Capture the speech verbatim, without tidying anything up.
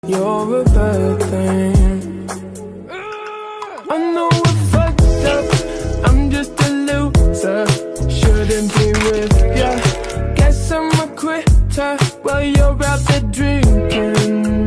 You're a bad thing. I know we're fucked up, I'm just a loser. Shouldn't be with ya. Guess I'm a quitter while you're out there drinking.